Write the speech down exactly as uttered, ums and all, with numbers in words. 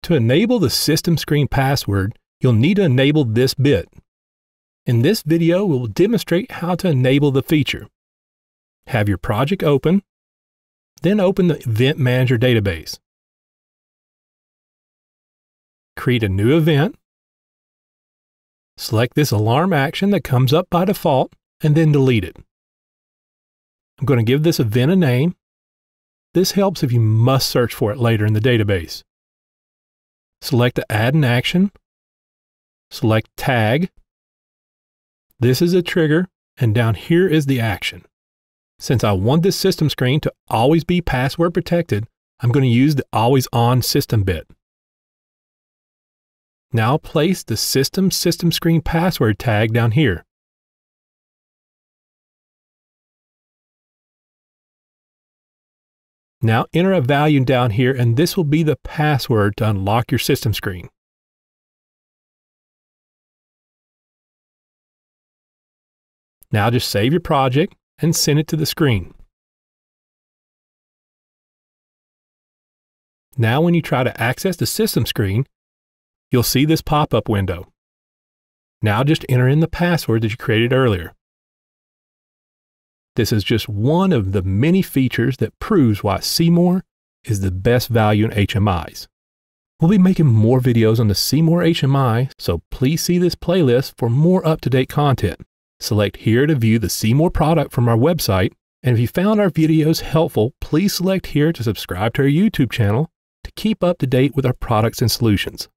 To enable the system screen password, you'll need to enable this bit. In this video, we'll demonstrate how to enable the feature. Have your project open, then open the Event Manager database. Create a new event. Select this alarm action that comes up by default, and then delete it. I'm going to give this event a name. This helps if you must search for it later in the database. Select the Add an Action. Select Tag. This is a trigger, and down here is the action. Since I want this system screen to always be password protected, I'm going to use the Always On System bit. Now place the System System Screen Password tag down here. Now enter a value down here, and this will be the password to unlock your system screen. Now just save your project and send it to the screen. Now when you try to access the system screen, you'll see this pop-up window. Now just enter in the password that you created earlier. This is just one of the many features that proves why Seymour is the best value in H M Is. We'll be making more videos on the Seymour H M I, so please see this playlist for more up-to-date content. Select here to view the Seymour product from our website, and if you found our videos helpful, please select here to subscribe to our YouTube channel to keep up to date with our products and solutions.